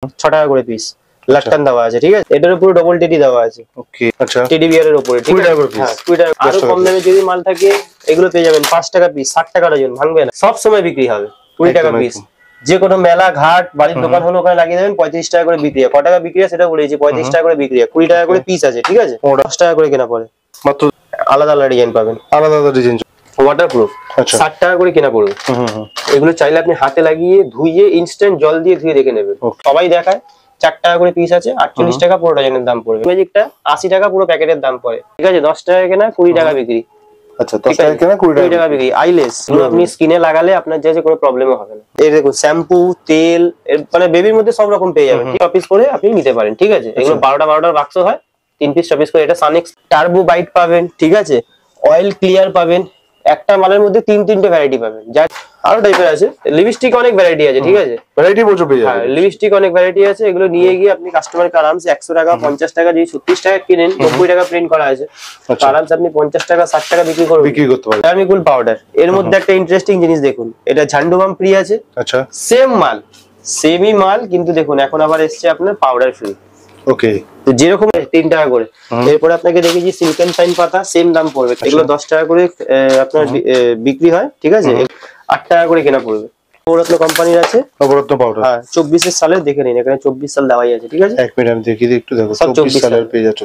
6 টাকা করে পিস লাকটান দেওয়া আছে, ঠিক আছে। এটার উপরে ডবল টেডি দেওয়া আছে। ওকে, আচ্ছা, টেডি বিয়ারের উপরে, ঠিক আছে। 20 টাকা। আরো কম দামে যদি মাল থাকে এগুলো পেয়ে যাবেন 5 টাকা পিস, 60 টাকা ডজন, ভাঙবে না, সব সময় বিক্রি হবে 20 টাকা পিস। যে কোনো মেলা ঘাট বাড়ির দোকান হলো ওখানে লাগিয়ে দেবেন, 35 টাকা করে বিক্রি হয়। কত টাকা বিক্রি হয় সেটা বলেছি, 35 টাকা করে বিক্রি হয়। 20 টাকা করে পিস আছে, ঠিক আছে। 10 টাকা করে কেনা পড়ে, মাত্র আলাদা আলাদা ডিজাইন পাবেন, আলাদা আলাদা ডিজাইন, ওয়াটারপ্রুফ। 60 টাকা করে কেনা পড়বে। এগুলো চাইলে আপনি হাতে লাগিয়ে ধুইয়ে ইনস্ট্যান্ট জল দিয়ে ধুয়ে রেখে নেবেন। সবাই দেখায় 4 টাকা করে পিস আছে, 48 টাকা পুরো ডজনের দাম পড়বে। ম্যাজিকটা 80 টাকা পুরো প্যাকেটের দাম পড়ে, ঠিক আছে। 10 টাকা কেনা, 20 টাকা বিক্রি। আচ্ছা, 10 টাকা কেনা, 20 টাকা বিক্রি। আইলেস আপনি স্কিনে লাগালে আপনার যে কোনো প্রবলেমও হবে না। এই দেখুন শ্যাম্পু, তেল, মানে বেবির মধ্যে সব রকম পেয়ে যাবেন। 6 পিস করে আপনি নিতে পারেন, ঠিক আছে। এগুলো 12টার বাক্স হয়, 3 পিস 6 পিস করে। এটা সানেক্স টার্বো বাইট পাবেন, ঠিক আছে। অয়েল ক্লিয়ার পাবেন। একটা মালের মধ্যে 3-3টে ভ্যারাইটি পাবেন। যা আরো টাইপের আছে। লিপস্টিক অনেক ভ্যারাইটি আছে, ঠিক আছে। ভ্যারাইটি বলছো পেয়ে যাবেন। হ্যাঁ, লিপস্টিক অনেক ভ্যারাইটি আছে। এগুলো নিয়ে গিয়ে আপনি কাস্টমারকে আরামসে 100 টাকা, 50 টাকা যদি 36 টাকা কিনেন, 90 টাকা প্রিন্ট করা আছে, আরামসে আপনি 50 টাকা, 60 টাকা বিক্রি করতে পারবেন। টার্মিকুল পাউডার। এর মধ্যে একটা ইন্টারেস্টিং জিনিস দেখুন, এটা ঝান্ডুবাম ফ্রি আছে। আচ্ছা, সেম মাল, সেমই মাল, কিন্তু দেখুন এখন আবার এসছে আপনার পাউডার ফ্রি। ওকে, তো যেরকম 3 টাকা করে। এরপরে আপনাকে দেখেছি সিল্ক এন্ড শাইন পাতা, সেম দাম পড়বে। এগুলো 10 টাকা করে আপনার বিক্রি হয়, ঠিক আছে। 8 টাকা করে কেনা পড়বে। নবরত্ন কোম্পানির আছে নবরত্ন পাউডার। হ্যাঁ, 24 সালের দেখে নিন, এখানে 24 সাল দেওয়াই আছে, ঠিক আছে। এক মিনিট আমি দেখিয়ে দিই, একটু দেখো। 24 সালের পেয়ে যাচ্ছে।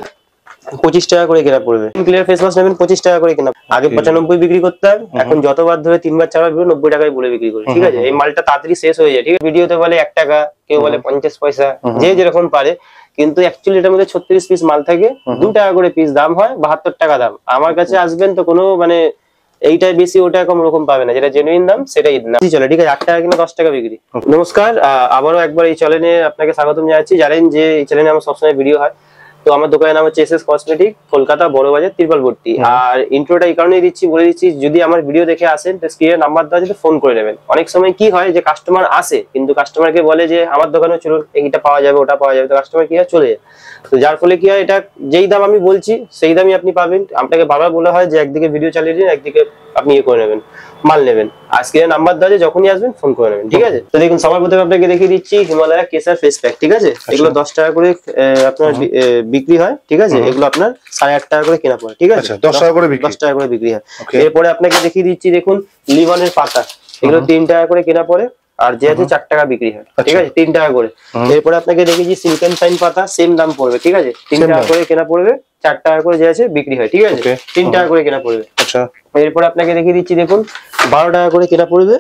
25 টাকা করে কেনা পড়বে। ক্লিয়ার ফেস ওয়াশ নেবেন 25 টাকা করে কেনা। আগে 95 বিক্রি করতাম, এখন যতবার ধরে 3বার 4বার 90 টাকায় বলে বিক্রি করি, ঠিক আছে। এই মালটা তাড়াতাড়ি শেষ হয়ে যায়, ঠিক আছে। ভিডিওতে বলে 1 টাকা, কেউ বলে 50 পয়সা, যে যেরকম পারে, কিন্তু অ্যাকচুয়ালি এটার মধ্যে 36 পিস মাল থাকে। 2 টাকা করে পিস দাম হয়, 72 টাকা দাম। আমার কাছে আসবেন তো কোনো মানে এইটাই বেশি ওটা কম রকম পাবে না, যেটা জেনুইন দাম সেটাই দাম চলে, ঠিক আছে। 8 টাকা কিনা 10 টাকা বিক্রি। নমস্কার, আবারও একবার এই চ্যানেলে আপনাকে স্বাগতম জানাচ্ছি। জানেন যে এই চ্যানেলে আমার সবসময় ভিডিও হয়। তো আমার দোকানের নাম হচ্ছে এসএস কসমেটিক, কলকাতা বড় বাজার, ত্রিপালপট্টি। আর ইন্ট্রোটা এই কারণেই দিচ্ছি, বলে দিচ্ছি, যদি আমার ভিডিও দেখে আসেন তো স্ক্রিনে নাম্বার দেওয়া আছে, ফোন করে নেবেন। অনেক সময় কি হয় যে কাস্টমার আসে, কিন্তু কাস্টমারকে বলে যে আমার দোকানে চলুন, এইটা পাওয়া যাবে, ওটা পাওয়া যাবে, তো কাস্টমার কি হয় চলে যায়। তো যার ফলে কি হয়, এটা যেই দাম আমি বলছি সেই দামই আপনি পাবেন। আপনাকে বারবার বলা হয় যে একদিকে ভিডিও চালিয়ে দিন, একদিকে আপনি ইয়ে করে নেবেন, মাল নেবেন। আজকে নাম্বার দেওয়া আছে, যখনই আসবেন ফোন করে নেবেন, ঠিক আছে। তো দেখুন, সবার প্রথমে আপনাকে দেখিয়ে দিচ্ছি হিমালয়া কেসার ফেস প্যাক, ঠিক আছে। এগুলো 10 টাকা করে আপনার বিক্রি হয়, ঠিক আছে। এগুলো আপনার 8.5 টাকা করে কেনা পড়ে, ঠিক আছে। 10 টাকা করে বিক্রি হয়। এরপরে আপনাকে দেখিয়ে দিচ্ছি, দেখুন লিভানের পাতা, এগুলো 3 টাকা করে কেনা পড়ে, আর যে আছে 4 টাকা বিক্রি হয়, ঠিক আছে, 3 টাকা করে। এরপরে আপনাকে দেখিয়েছি সিল্ক এন্ড শাইন পাতা, সেম দাম পড়বে, ঠিক আছে। 3 টাকা করে কেনা পড়বে, 4 টাকা করে যে আছে বিক্রি হয়, ঠিক আছে। 3 টাকা করে কেনা পড়বে। আচ্ছা, এরপরে আপনাকে দেখিয়ে দিচ্ছি, দেখুন 12 টাকা করে কেনা পড়বে,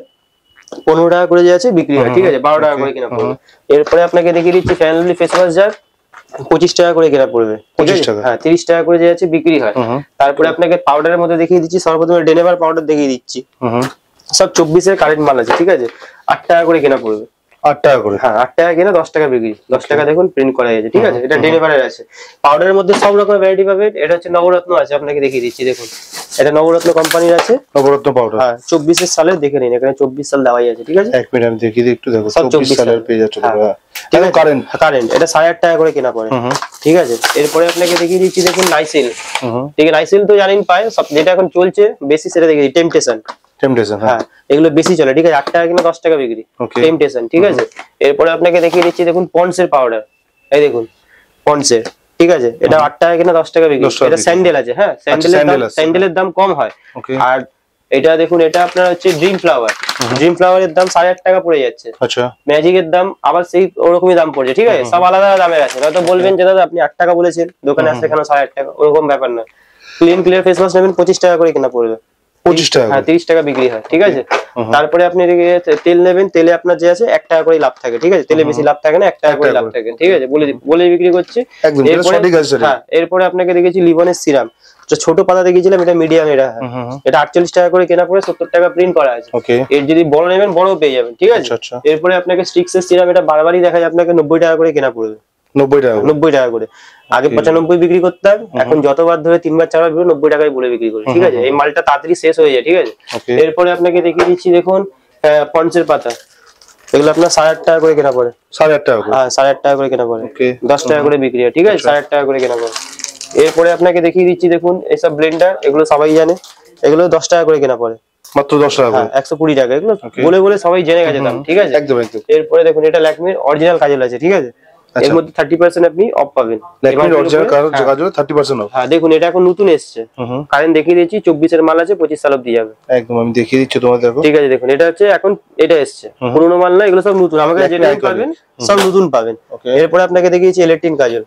15 টাকা করে যে আছে বিক্রি হয়, ঠিক আছে। 12 টাকা করে কেনা পড়বে। এরপরে আপনাকে দেখিয়ে দিচ্ছি ফ্যানলি ফেস ওয়াশ জার, 25 টাকা করে কেনা পড়বে, 25 টাকা, হ্যাঁ 30 টাকা করে যে আছে বিক্রি হয়। তারপরে আপনাকে পাউডারের মধ্যে দেখিয়ে দিচ্ছি, সর্বপ্রথমে ডেনেভার পাউডার দেখিয়ে দিচ্ছি। সব 24 এর কারেন্ট মাল আছে, ঠিক আছে। 8 টাকা করে কেনা পড়বে, 8 টাকা করে, হ্যাঁ 8 টাকা কেনা, 10 টাকা বিক্রি। 10 টাকা দেখুন প্রিন্ট করা আছে, ঠিক আছে। এটা ডেলিভারের আছে। পাউডারের মধ্যে সব রকম ভ্যারাইটি পাবেন। এটা হচ্ছে নবরত্ন আছে, আপনাকে দেখিয়ে দিচ্ছি, দেখুন এটা নবরত্ন কোম্পানির আছে, নবরত্ন পাউডার, হ্যাঁ 24 এর সালের দেখে নিন, এখানে 24 সাল দেওয়াই আছে, ঠিক আছে। এক মিনিট আমি দেখিয়ে দিই, একটু দেখো। 24 সালের পেজ আছে, হ্যাঁ কারেন্ট। এটা 8.5 টাকা করে কেনা পড়ে, ঠিক আছে। এরপরে আপনাকে দেখিয়ে দিচ্ছি, দেখুন নাইসিল, ঠিক আছে। নাইসিল তো জানেন পায়, সব যেটা এখন চলছে বেশি সেটা দেখিয়ে দিই, টেম্পটেশন, হ্যাঁ এগুলো বেশি চলে, ঠিক আছে। 8 টাকা কিনা 10 টাকা বিক্রি, টেম্পটেশন, ঠিক আছে। এরপরে আপনাকে দেখিয়ে দিচ্ছি, দেখুন পন্ডস এর পাউডার, এই দেখুন পন্ডস এর, ঠিক আছে। এটা 8 টাকা কিনা 10 টাকা বিক্রি। এটা স্যান্ডেল আছে, হ্যাঁ স্যান্ডেলের দাম কম হয়। আর এটা দেখুন, এটা আপনার হচ্ছে ড্রিম ফ্লাওয়ারের দাম 8.5 টাকা পড়ে যাচ্ছে। আচ্ছা, ম্যাজিকের দাম আবার সেই ওরকমই দাম পড়ছে, ঠিক আছে। সব আলাদা আলাদা দামের আছে। হয়তো বলবেন যে দাদা আপনি 8 টাকা বলেছেন, দোকানে আসলে কেন 8.5 টাকা, ওরকম ব্যাপার না। ক্লিয়ার ফেস ওয়াশ নেবেন 25 টাকা করে কেনা পড়বে, 25 টাকা, হ্যাঁ 30 টাকা বিক্রি হয়, ঠিক আছে। তারপরে আপনি তেল নেবেন, তেলে আপনার যে আছে 1 টাকা করে লাভ থাকে, ঠিক আছে। তেলে বেশি লাভ থাকে না, 1 টাকা করে লাভ থাকে, ঠিক আছে। বলে বিক্রি করছি। হ্যাঁ, এরপরে আপনাকে দেখেছি লিভনের সিরাম, ছোট পাতা দেখিয়েছিলাম, এটা মিডিয়াম, এটা 48 টাকা করে কেনা পড়ে, 70 টাকা প্রিন্ট করা আছে। এর যদি বড় নেবেন বড় পেয়ে যাবেন, ঠিক আছে। এরপরে আপনাকে স্টিক্স এর সিরাম, এটা বারবারই দেখা যায়, আপনাকে 90 টাকা করে কেনা পড়বে, 90 টাকা করে। আগে 95 বিক্রি করতাম, এখন যতবার ধরে 3বার 4বার 90 টাকায় বলে বিক্রি করি, ঠিক আছে। এই মালটা তাড়াতাড়ি শেষ হয়ে যায়, ঠিক আছে। এরপরে আপনাকে দেখিয়ে দিচ্ছি, দেখুন পন্ডসের পাতা, এগুলো আপনার 8.5 টাকা করে কেনা পড়ে, 8.5 টাকা, হ্যাঁ 8.5 টাকা করে কেনা পড়ে, 10 টাকা করে বিক্রি হয়, ঠিক আছে। 8.5 টাকা করে কেনা পড়ে। এরপরে আপনাকে দেখিয়ে দিচ্ছি, দেখুন এইসব ব্লেন্ডার, এগুলো সবাই জানে, এগুলো 10 টাকা করে কেনা পড়ে, মাত্র 10 টাকা করে। 120 টাকা। এগুলো বলে বলে সবাই জেনে গেছে দাম, ঠিক আছে? একদম একদম। এরপরে দেখুন এটা ল্যাকমির অরিজিনাল কাজল আছে, ঠিক আছে? এর মধ্যে 30% আপনি অফ পাবেন। ল্যাকমির অরিজিনাল কাজল 30% অফ। হ্যাঁ দেখুন এটা এখন নতুন এসেছে, কারেন্ট দেখিয়ে দিয়েছি, 24 এর মাল আছে, 25 সাল অবধি যাবে। একদম আমি দেখিয়ে দিচ্ছি তোমাদের, দেখো। ঠিক আছে দেখুন এটা হচ্ছে এখন এটা এসেছে, পুরোনো মাল না, এগুলো সব নতুন, আমাকে যেটা পাবেন সব নতুন পাবেন। এরপরে আপনাকে দেখিয়েছি ইলেকট্রিক কাজল,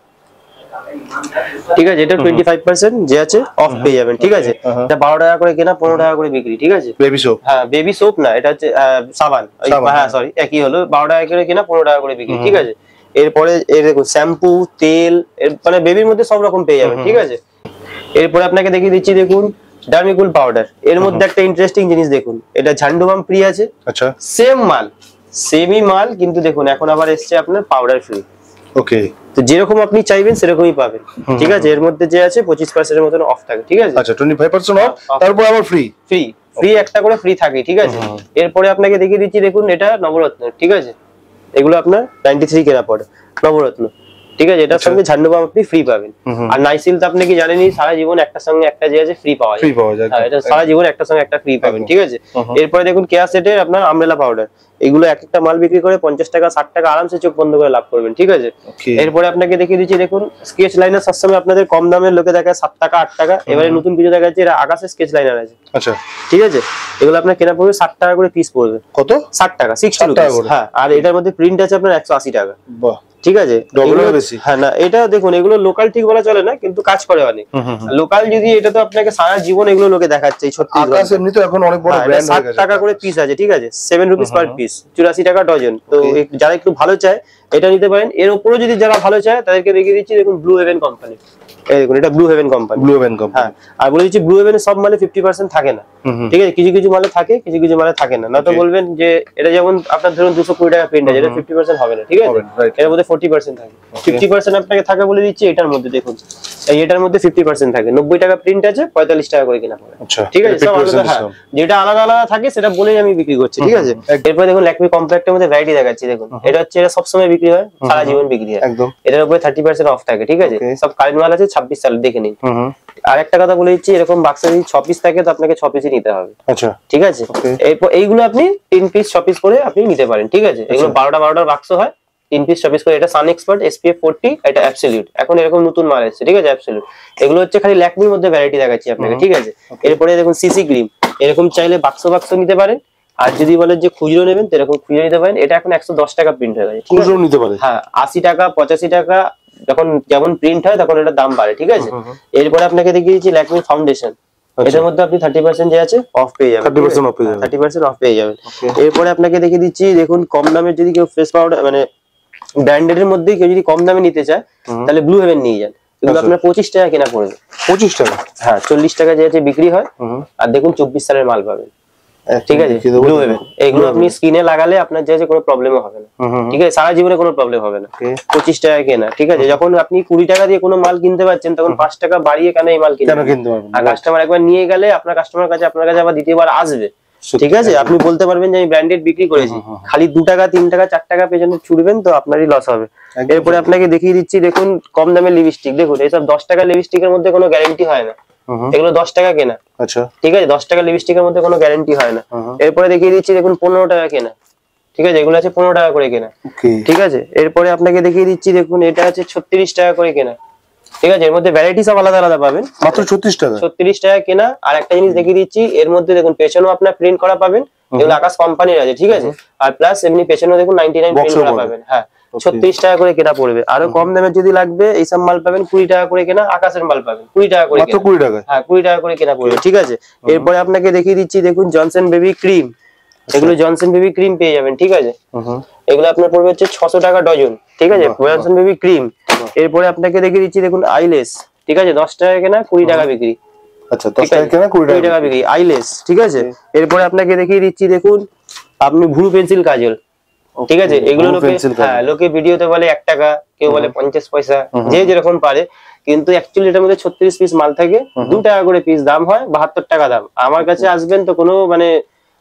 ঠিক আছে? এটা 25% যে আছে অফ পেয়ে যাবেন, ঠিক আছে? এটা 12 টাকা করে কেনা, 15 টাকা করে বিক্রি, ঠিক আছে? বেবি সোপ, হ্যাঁ বেবি সোপ না, এটা হচ্ছে সাবান। হ্যাঁ সরি, একই হলো, 12 টাকা করে কেনা, 15 টাকা করে বিক্রি, ঠিক আছে? এরপরে এর দেখুন শ্যাম্পু, তেল, মানে বেবির মধ্যে সব রকম পেয়ে যাবেন, ঠিক আছে? এরপরে আপনাকে দেখিয়ে দিচ্ছি দেখুন ডার্মিকুল পাউডার। এর মধ্যে একটা ইন্টারেস্টিং জিনিস দেখুন, এটা ঝান্ডুবাম ফ্রি আছে। আচ্ছা, সেম মাল, সেমই মাল, কিন্তু দেখুন এখন আবার এসছে আপনার পাউডার ফ্রি। ওকে, তো যেরকম আপনি চাইবেন সেরকমই পাবেন, ঠিক আছে? এর মধ্যে যে আছে 25% এর মতন অফ থাকে, ঠিক আছে? আচ্ছা 25% অফ, তারপর আবার ফ্রি ফ্রি ফ্রি একটা করে ফ্রি থাকে, ঠিক আছে? এরপরে আপনাকে দেখিয়ে দিচ্ছি দেখুন এটা নবরত্ন, ঠিক আছে? এগুলো আপনার 93 কেনা পড়ে নবরত্ন, ঠিক আছে? এটার সঙ্গে ঝান্ডুবাম আপনি ফ্রি পাবেন। আর নাইসিল তো আপনি কি জানেনই, সারা জীবন একটা সঙ্গে একটা যে আছে ফ্রি পাওয়া যায়। হ্যাঁ এটা সারা জীবন একটা সঙ্গে একটা ফ্রি পাবেন, ঠিক আছে? এরপরে দেখুন কেয়া সেটের আপনার আমব্রেলা পাউডার, এগুলো এক একটা মাল বিক্রি করে 50 টাকা 60 টাকা আরামসে চোখ বন্ধ করে লাভ করবেন, ঠিক আছে? এরপরে আপনাকে দেখিয়ে দিচ্ছি দেখুন স্কেচ লাইনার, সবসময় আপনাদের কম দামের লোকে দেখায় 7 টাকা 8 টাকা, এবারে নতুন কিছু দেখা যাচ্ছে, এরা আকাশে স্কেচ লাইনার আছে। আচ্ছা ঠিক আছে, এগুলো আপনার কেনা পড়বে 60 টাকা করে পিস পড়বে। কত? 60 টাকা, 60 রুপিস। হ্যাঁ, আর এটার মধ্যে প্রিন্ট আছে আপনার 180 টাকা। বাহ, ঠিক আছে, ডবলের বেশি। হ্যাঁ না, এটা দেখুন এগুলো লোকাল ঠিক বলা চলে না, কিন্তু কাজ করে অনেক লোকাল। যদি এটা তো আপনাকে সারা জীবন এগুলো লোকে দেখাচ্ছে। এই 36 আকাশ এমনি তো এখন অনেক বড় ব্র্যান্ড হয়ে 60 গেছে। টাকা করে পিস আছে, ঠিক আছে? 7 রুপিস পার পিস, 84 টাকা ডজন। তো যারা একটু ভালো চায় এটা নিতে পারেন। এর উপরেও যদি যারা ভালো চায় তাদেরকে দেখিয়ে দিচ্ছি দেখুন ব্লু হেভেন কোম্পানি। এই দেখুন এটা Blue Heaven company. Blue Heaven company, হ্যাঁ। আর বলে দিচ্ছি ব্লু হেভেনের সব মালে 50% থাকে না, ঠিক আছে? কিছু কিছু মালে থাকে, কিছু কিছু মালে থাকে না। না তো বলবেন যে এটা যেমন আপনার ধরুন 220 টাকা প্রিন্ট আছে, এটা 50% হবে না, ঠিক আছে? এর মধ্যে 40% থাকে, 50% আপনাকে থাকে বলে দিচ্ছি। এটার মধ্যে দেখুন এই এটার মধ্যে 50% থাকে, 90 টাকা প্রিন্ট আছে, 45 টাকা করে কিনা পড়ে। আচ্ছা, ঠিক আছে? সব আলাদা। হ্যাঁ, যেটা আলাদা আলাদা থাকে সেটা বলেই আমি বিক্রি করছি, ঠিক আছে? এরপর দেখুন ল্যাকমি কম্প্যাক্টের মধ্যে ভ্যারাইটি দেখাচ্ছি দেখুন। এটা হচ্ছে এটা সবসময় বিক্রি হয়, সারা জীবন বিক্রি হয় একদম। এটার উপরে 30% অফ থাকে, ঠিক আছে? সব কারেন্ট মাল আছে, 26 সাল দেখে নিন। আর একটা কথা বলে দিচ্ছি, এরকম বাক্স যদি 6 পিস থাকে তো আপনাকে 6 পিসই নিতে হবে। আচ্ছা, ঠিক আছে? এরপর এইগুলো আপনি 3 পিস 6 পিস করে আপনি নিতে পারেন, ঠিক আছে? এগুলো 12টার বাক্স হয়, 3 পিস 6 পিস করে। এটা সান এক্সপার্ট SPF 40, এটা অ্যাবসলিউট। এখন এরকম নতুন মাল এসেছে, ঠিক আছে? অ্যাবসলিউট। এগুলো হচ্ছে খালি ল্যাকমির মধ্যে ভ্যারাইটি দেখাচ্ছি আপনাকে, ঠিক আছে? এরপরে দেখুন সিসি ক্রিম, এরকম চাইলে বাক্স বাক্স নিতে পারেন। আর যদি বলেন যে খুচরো নেবেন তো এরকম খুচরো নিতে পারেন। এটা এখন 110 টাকা প্রিন্ট হয়ে গেছে, খুচরো নিতে পারেন। হ্যাঁ, 80 টাকা 85 টাকা যখন যেমন প্রিন্ট হয় তখন এটা দাম বাড়ে, ঠিক আছে? এরপরে আপনাকে দেখিয়ে দিচ্ছি ল্যাকমি ফাউন্ডেশন। এটার মধ্যে আপনি 30% যে আছে অফ পেয়ে যাবেন, 30% অফ পেয়ে যাবেন, 30% অফ পেয়ে যাবেন। এরপরে আপনাকে দেখিয়ে দিচ্ছি দেখুন কম দামের যদি কেউ ফেস পাউডার মানে ব্র্যান্ডেড এর মধ্যে কেউ যদি কম দামে নিতে চায় তাহলে ব্লু হেভেন নিয়ে যান। এগুলো আপনার 25 টাকা কেনা পড়বে। 25 টাকা? হ্যাঁ, 40 টাকা যে আছে বিক্রি হয়। আর দেখুন 24 সালের মাল পাবেন, ঠিক আছে? Blue Heaven. এগুলো আপনি স্কিনে লাগালে আপনার যে আছে কোনো প্রবলেমও হবে না, ঠিক আছে? সারা জীবনে কোনো প্রবলেম হবে না। 25 টাকা কেনা, ঠিক আছে? যখন আপনি 20 টাকা দিয়ে কোনো মাল কিনতে পারছেন তখন 5 টাকা বাড়িয়ে কেন এই মাল কিনতে পারবেন? আর কাস্টমার একবার নিয়ে গেলে আপনার কাস্টমার কাছে আপনার কাছে আবার দ্বিতীয়বার আসবে, ঠিক আছে? আপনি বলতে পারবেন যে আমি ব্র্যান্ডেড বিক্রি করেছি। খালি 2 টাকা 3 টাকা 4 টাকা পেছনে ছুটবেন তো আপনারই লস হবে। এরপরে আপনাকে দেখিয়ে দিচ্ছি দেখুন কম দামের লিপস্টিক। দেখুন এইসব 10 টাকা লিপস্টিকের মধ্যে কোনো গ্যারান্টি হয় না, এগুলো 10 টাকা কেনা। আচ্ছা, ঠিক আছে? 10 টাকা লিপস্টিকের মধ্যে কোনো গ্যারান্টি হয় না। এরপরে দেখিয়ে দিচ্ছি দেখুন 15 টাকা কেনা, ঠিক আছে? এগুলো আছে 15 টাকা করে কেনা, ঠিক আছে? এরপরে আপনাকে দেখিয়ে দিচ্ছি দেখুন এটা আছে 36 টাকা করে কেনা, ঠিক আছে? এর মধ্যে ভ্যারাইটি সব আলাদা আলাদা পাবেন, মাত্র 36 টাকা। 36 টাকা কেনা। আর একটা জিনিস দেখিয়ে দিচ্ছি, এর মধ্যে দেখুন পেছনেও আপনার প্রিন্ট করা পাবেন, এগুলো আকাশ কোম্পানির আছে, ঠিক আছে? আর প্লাস এমনি পেছনেও দেখুন 99 প্রিন্ট করা পাবেন। হ্যাঁ, 36 টাকা করে কেনা পড়বে। আরো কম দামে যদি লাগবে এইসব মাল পাবেন 20 টাকা করে কেনা, আকাশের মাল পাবেন 20 টাকা করে, মাত্র 20 টাকা। হ্যাঁ, 20 টাকা করে কেনা পড়বে, ঠিক আছে? এরপরে আপনাকে দেখিয়ে দিচ্ছি দেখুন জনসন বেবি ক্রিম। এগুলো জনসন বেবি ক্রিম পেয়ে যাবেন, ঠিক আছে? এগুলো আপনার পড়বে হচ্ছে 600 টাকা ডজন, ঠিক আছে? Johnson baby cream. এরপরে আপনাকে দেখিয়ে দিচ্ছি দেখুন আইলেস, ঠিক আছে? 10 টাকা কেনা 20 টাকা বিক্রি। আচ্ছা, 10 টাকা কেনা 20 টাকা বিক্রি আইলেস, ঠিক আছে? এরপরে আপনাকে দেখিয়ে দিচ্ছি দেখুন আপনি ভ্রু পেন্সিল কাজল, ঠিক আছে? এগুলো লোকে হ্যাঁ লোকে ভিডিওতে বলে 1 টাকা, কেউ বলে 50 পয়সা, যে যেরকম পারে। কিন্তু অ্যাকচুয়ালি এটার মধ্যে 36 পিস মাল থাকে, 2 টাকা করে পিস দাম হয়, 72 টাকা দাম। আমার কাছে আসবেন তো কোনো মানে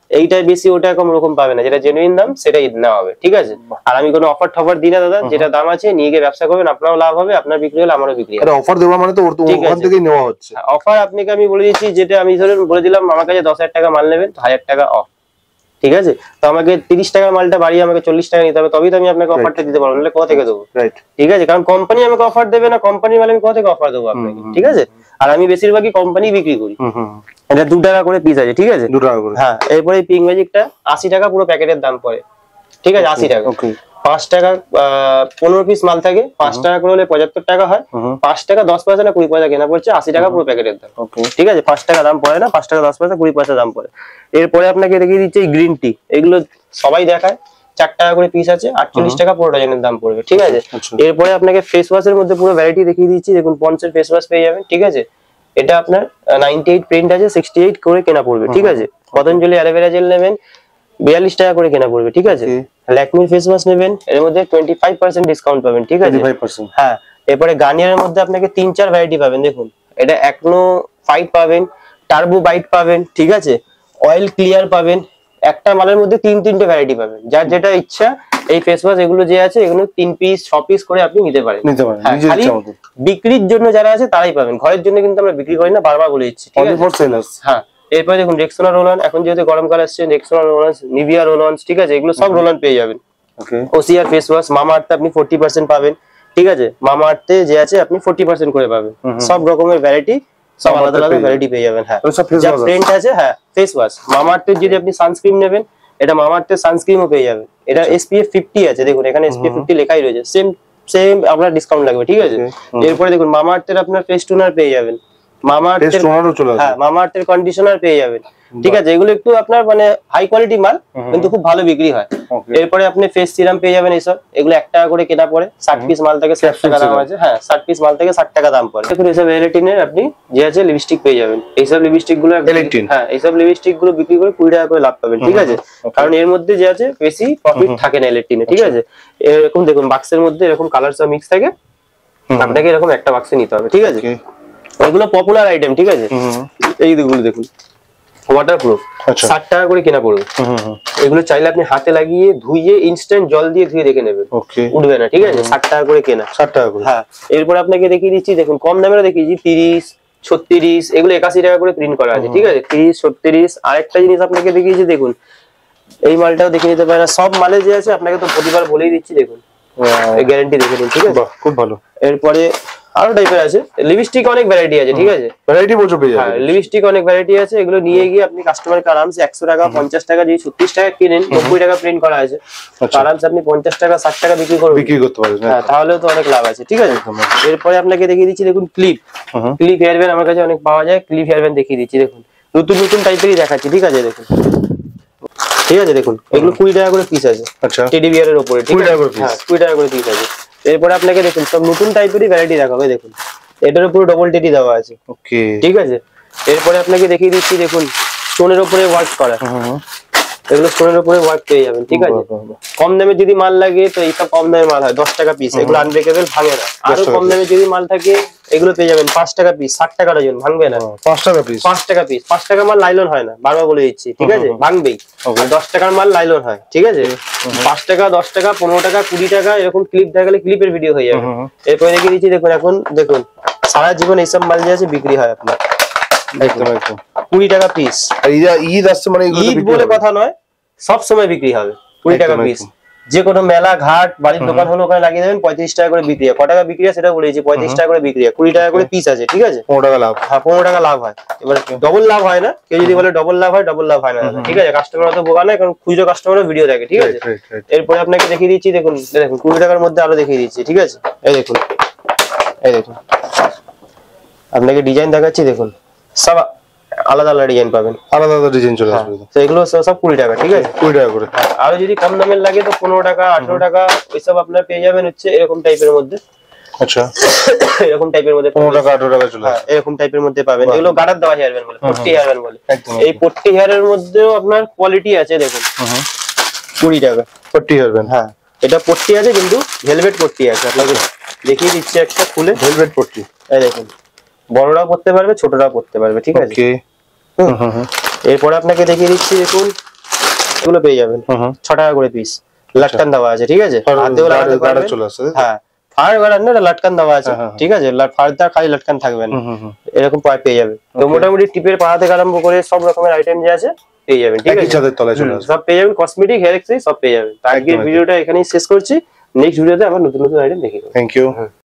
এইটাই বেশি ওটা কম রকম পাবে না, যেটা জেনুইন দাম সেটাই নেওয়া হবে, ঠিক আছে। আর আমি কোনো অফার টফার দিই না দাদা, যেটা দাম আছে নিয়ে গিয়ে ব্যবসা করবেন, আপনারও লাভ হবে, আপনার বিক্রি হলে আমারও বিক্রি হবে। অফার দেওয়া মানে তো ওখান থেকেই নেওয়া হচ্ছে। অফার আপনাকে আমি বলে দিচ্ছি, যেটা আমি ধরুন বলে দিলাম আমার কাছে 10,000 টাকা মাল নেবেন, 1000 টাকা অফ, ঠিক আছে। তো আমাকে 30 টাকার মালটা বাড়িয়ে আমাকে 40 টাকা নিতে হবে, তবেই তো আমি আপনাকে অফারটা দিতে পারবো, নাহলে কোথা থেকে দেবো? ঠিক আছে, কারণ কোম্পানি আমাকে অফার দেবে না, কোম্পানির মাল আমি কোথা থেকে অফার দেবো আপনাকে, ঠিক আছে। আর আমি বেশিরভাগই কোম্পানি বিক্রি করি। এটা 2 টাকা করে পিস আছে, ঠিক আছে, 2 টাকা করে। হ্যাঁ, এরপরে পিঙ্ক ম্যাজিকটা 80 টাকা পুরো প্যাকেটের দাম পড়ে, ঠিক আছে, 80 টাকা। 5 টাকা 15 পিস মাল থাকে, 5 টাকা করে হলে 75 টাকা হয়, 5 টাকা 10 পয়সা না 20 পয়সা কেনা পড়ছে, 80 টাকা পুরো প্যাকেটের দাম, ঠিক আছে। 5 টাকা দাম পড়ে না, 5 টাকা 10 পয়সা 20 পয়সা দাম পড়ে। এরপরে আপনাকে দেখিয়ে দিচ্ছি গ্রিন টি, এগুলো সবাই দেখায়, 4 টাকা করে পিস আছে, 48 টাকা পুরো ডজনের দাম পড়বে, ঠিক আছে। এরপরে আপনাকে ফেস ওয়াশের মধ্যে পুরো ভ্যারাইটি দেখিয়ে দিচ্ছি, দেখুন পন্সের ফেস ওয়াশ পেয়ে যাবেন, ঠিক আছে। এটা আপনার 98 প্রিন্ট আছে, 68 করে কেনা পড়বে, ঠিক আছে। পতঞ্জলি অ্যালোভেরা জেল নেবেন 42 টাকা করে কেনা পড়বে, ঠিক আছে। ল্যাকমির ফেস ওয়াশ নেবেন, এর মধ্যে 25% ডিসকাউন্ট পাবেন, ঠিক আছে। 25%, হ্যাঁ। এরপরে গার্নিয়ারের মধ্যে আপনাকে 3-4 ভ্যারাইটি পাবেন, দেখুন এটা অ্যাকনো ফাইট পাবেন, টার্বো বাইট পাবেন, ঠিক আছে, অয়েল ক্লিয়ার পাবেন, একটা মালের মধ্যে 3-3টে ভ্যারাইটি পাবেন, যার যেটা ইচ্ছা। এই ফেস ওয়াশ এগুলো যে আছে, এগুলো 3 পিস 6 পিস করে আপনি নিতে পারেন। খালি বিক্রির জন্য যারা আছে তারাই পাবেন, ঘরের জন্য কিন্তু আমরা বিক্রি করি না, বারবার বলে দিচ্ছি, ঠিক আছে। হ্যাঁ। এরপরে দেখুন রেক্সোনা রোল-অন, এখন যেহেতু গরমকাল আসছে, রেক্সোনা রোল-অন, নিভিয়া রোল-অন, ঠিক আছে, এগুলো সব রোল-অন পেয়ে যাবেন। ওসিআর ফেস ওয়াশ, মামা আর্থে আপনি 40% পাবেন, ঠিক আছে, মামা আর্থে যে আছে আপনি 40% করে পাবেন। সব রকমের ভ্যারাইটি, সব আলাদা আলাদা ভ্যারাইটি পেয়ে যাবেন। হ্যাঁ, যা প্রিন্ট আছে, হ্যাঁ ফেস ওয়াশ। মামা আর্থের যদি আপনি সানস্ক্রিন নেবেন, এটা মামা আর্থের সানস্ক্রিনও পেয়ে যাবেন, এটা SPF 50 আছে, দেখুন এখানে SPF 50 লেখাই রয়েছে, সেম আপনার ডিসকাউন্ট লাগবে, ঠিক আছে। এরপরে দেখুন মামা আর্থের আপনার ফেস টোনার পেয়ে যাবেন, মামা আর্থের হ্যাঁ মামা আর্থের কন্ডিশনার পেয়ে যাবেন, ঠিক আছে। এগুলো একটু আপনার মানে হাই কোয়ালিটি মাল, কিন্তু খুব ভালো বিক্রি হয়। এরপরে আপনি ফেস সিরাম পেয়ে যাবেন, এইসব এগুলো 1 টাকা করে কেনা পড়ে, 60 পিস মাল থেকে 60 টাকা দাম আছে। হ্যাঁ, 60 পিস মাল থেকে 60 টাকা দাম পড়ে। দেখুন এইসব এলেটিনের আপনি যে আছে লিপস্টিক পেয়ে যাবেন, এইসব লিপস্টিক গুলো হ্যাঁ এইসব লিপস্টিক গুলো বিক্রি করে 20 টাকা করে লাভ পাবেন, ঠিক আছে। কারণ এর মধ্যে যে আছে বেশি প্রফিট থাকে না এলেটিনে, ঠিক আছে। এরকম দেখুন বাক্সের মধ্যে এরকম কালার সব মিক্স থাকে, আপনাকে এরকম একটা বাক্সে নিতে হবে, ঠিক আছে। এগুলো পপুলার আইটেম, ঠিক আছে। এইগুলো দেখুন ওয়াটারপ্রুফ, 60 টাকা করে কেনা পড়বে। এগুলো চাইলে আপনি হাতে লাগিয়ে ধুইয়ে ইনস্ট্যান্ট জল দিয়ে ধুয়ে রেখে নেবেন, উঠবে না, ঠিক আছে। 60 টাকা করে কেনা, 60 টাকা করে। হ্যাঁ, এরপর আপনাকে দেখিয়ে দিচ্ছি, দেখুন কম দামেরও দেখিয়েছি, 30, 36, এগুলো 81 টাকা করে প্রিন্ট করা আছে, ঠিক আছে, 30, 36। আরেকটা জিনিস আপনাকে দেখিয়েছি, দেখুন এই মালটাও দেখে নিতে পারেন, সব মালে যে আছে আপনাকে তো প্রতিবার বলেই দিচ্ছি, দেখুন গ্যারান্টি দেখে নিন, ঠিক আছে, খুব ভালো। এরপরে আরো টাইপের আছে, লিপস্টিক অনেক ভ্যারাইটি আছে, ঠিক আছে, ভ্যারাইটি বলছো পেয়ে যাবেন। হ্যাঁ, লিপস্টিক অনেক ভ্যারাইটি আছে, এগুলো নিয়ে গিয়ে আপনি কাস্টমারকে আরামসে 100 টাকা 50 টাকা যদি 36 টাকা কিনেন, 90 টাকা প্রিন্ট করা আছে, আরামসে আপনি 50 টাকা 60 টাকা বিক্রি করতে পারবেন। হ্যাঁ, তাহলে তো অনেক লাভ আছে, ঠিক আছে। এরপরে আপনাকে দেখিয়ে দিচ্ছি, দেখুন ক্লিপ হেয়ার ব্যান্ড আমার কাছে অনেক পাওয়া যায়, ক্লিপ হেয়ার ব্যান্ড দেখিয়ে দিচ্ছি, দেখুন নতুন নতুন টাইপেরই দেখাচ্ছি, ঠিক আছে, দেখুন, ঠিক আছে, দেখুন এগুলো 20 টাকা করে পিস আছে, আচ্ছা, টেডি বিয়ারের উপরে, 20 টাকা করে পিস, হ্যাঁ 20 টাকা করে পিস আছে। এরপরে আপনাকে দেখুন সব নতুন টাইপেরই ভ্যারাইটি দেখাবে, দেখুন এটার উপরে ডবল টেডি দেওয়া আছে, ওকে, ঠিক আছে। এরপরে আপনাকে দেখিয়ে দিচ্ছি, দেখুন স্টোনের উপরে ওয়ার্ক করা, এগুলো স্টোনের উপরে ওয়ার্ক পেয়ে যাবেন, ঠিক আছে। কম দামে যদি মাল লাগে তো এইসব কম দামে মাল হয় 10 টাকা পিস, এগুলো আনব্রেকেবল ভাঙে না। আরো কম দামে যদি মাল থাকে এগুলো পেয়ে যাবেন 5 টাকা পিস, 60 টাকা ডজন, ভাঙবে না। 5 টাকা পিস, 5 টাকা পিস, 5 টাকা মাল লাইলন হয় না, বারবার বলে দিচ্ছি, ঠিক আছে, ভাঙবেই। আর 10 টাকার মাল লাইলন হয়, ঠিক আছে। 5 টাকা, 10 টাকা, 15 টাকা, 20 টাকা এরকম ক্লিপ দেখালে ক্লিপের ভিডিও হয়ে যাবে। এরপরে দেখিয়ে দিচ্ছি, দেখুন এখন দেখুন সারা জীবন এইসব মাল যে আছে বিক্রি হয় আপনার, একদম একদম 20 টাকা পিস। ঈদ আসছে মানে ঈদ বলে কথা নয়, সব সময় বিক্রি হবে 20 টাকা পিস। যে কোনো মেলা ঘাট বাড়ির দোকান হলো ওখানে লাগিয়ে দেবেন, 35 টাকা করে বিক্রি হয়। ক টাকা বিক্রি হয় সেটা বলেছি, 35 টাকা করে বিক্রি হয়, 20 টাকা করে পিস আছে, ঠিক আছে, 15 টাকা লাভ। হ্যাঁ, 15 টাকা লাভ হয়। এবার ডবল লাভ হয় না, কেউ যদি বলে ডবল লাভ হয়, ডবল লাভ হয় না, ঠিক আছে। কাস্টমার তো বোকা নয়, কারণ খুচরো কাস্টমারও ভিডিও দেখে, ঠিক আছে। এরপরে আপনাকে দেখিয়ে দিচ্ছি, দেখুন দেখুন 20 টাকার মধ্যে আরো দেখিয়ে দিচ্ছি, ঠিক আছে। এই দেখুন, এই দেখুন আপনাকে ডিজাইন দেখাচ্ছি, দেখুন সব আলাদা আলাদা ডিজাইন পাবেন, আলাদা আলাদা ডিজাইন চলে আসবে। তো এগুলো সব 20 টাকা, ঠিক আছে, 20 টাকা করে। আর যদি কম দামের লাগে তো 15 টাকা, 18 টাকা ওইসব আপনার পেয়ে যাবেন হচ্ছে এরকম টাইপের মধ্যে, আচ্ছা, এরকম টাইপের মধ্যে 15 টাকা 18 টাকা চলে, হ্যাঁ এরকম টাইপের মধ্যে পাবেন। এগুলো গার্ডার দেওয়া হেয়ার ব্যান্ড বলে, পট্টি হেয়ার ব্যান্ড বলে। এই পট্টি হেয়ারের মধ্যেও আপনার কোয়ালিটি আছে, দেখুন 20 টাকা পট্টি হেয়ার ব্যান্ড। হ্যাঁ, এটা পট্টি আছে কিন্তু ভেলভেট পট্টি আছে, আপনাকে দেখিয়ে দিচ্ছি একটা খুলে, ভেলভেট পট্টি। এই দেখুন বড়রাও পড়তে পারবে, ছোটরাও পড়তে পারবে, ঠিক আছে। এরপরে আপনাকে দেখিয়ে দিচ্ছি, দেখুন এগুলো পেয়ে যাবেন 6 টাকা করে পিস, লাটকান দেওয়া আছে, ঠিক আছে? হাত দিয়েও লাগাতে পারবেন। চলে আসছে। হ্যাঁ, ফার গার্ডার না, লাটকান দেওয়া আছে, ঠিক আছে? ফারটা খালি লাটকান থাকবে না, এরকম পেয়ে যাবে। তো মোটামুটি টিপের পাড়া থেকে আরম্ভ করে সব রকমের আইটেম যে আছে পেয়ে যাবেন, ঠিক আছে? ছাদের তলায় চলে আসবে, সব পেয়ে যাবেন, কসমেটিক, হেয়ার অ্যাক্সেসরি সব পেয়ে যাবেন। তো আজকের ভিডিওটা এখানেই শেষ করছি, নেক্সট ভিডিওতে আবার নতুন নতুন আইটেম দেখিয়ে দেবো। Thank you.